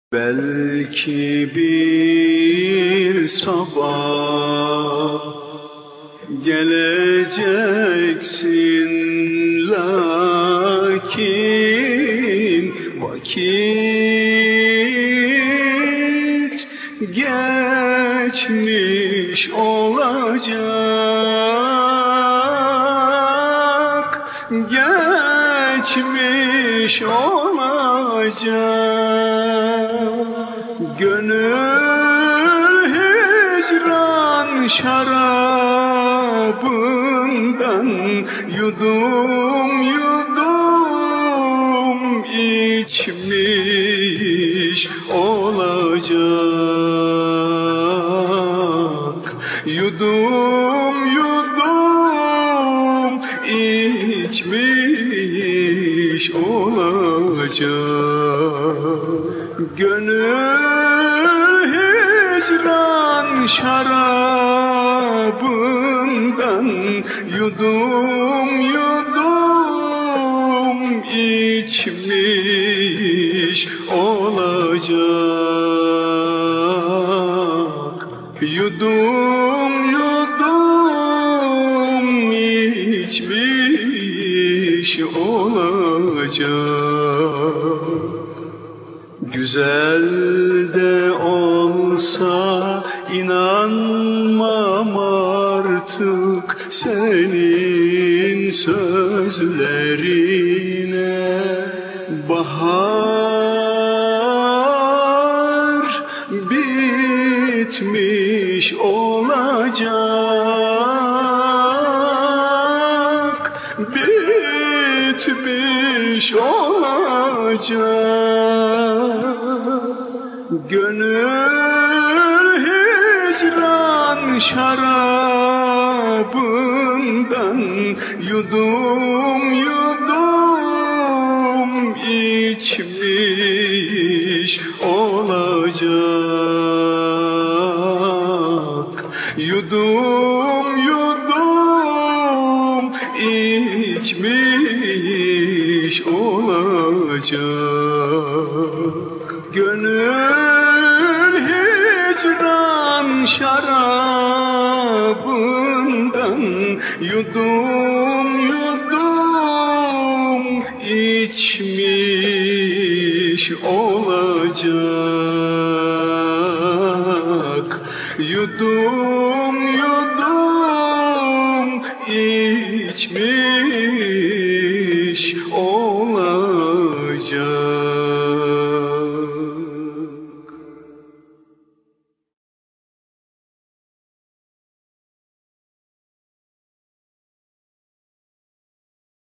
Belki bir sabah geleceksin, lakin vakit geçmiş olacak, geçmiş olacak. Gönül hicran şarabından yudum yudum içmiş olacak. Yudum yudum içmiş olacak. Gönül hicran şarabından yudum yudum içmiş olacak. Yudum yudum içmiş olacak. Güzel de olsa inanmam artık senin sözlerine. Bahar bitmiş olacak, bitmiş olacak. Gönül hicran şarabından yudum yudum içmiş olacak. Yudum yudum içmiş olacak. Gönül hicran şarabından yudum yudum içmiş olacak. Yudum yudum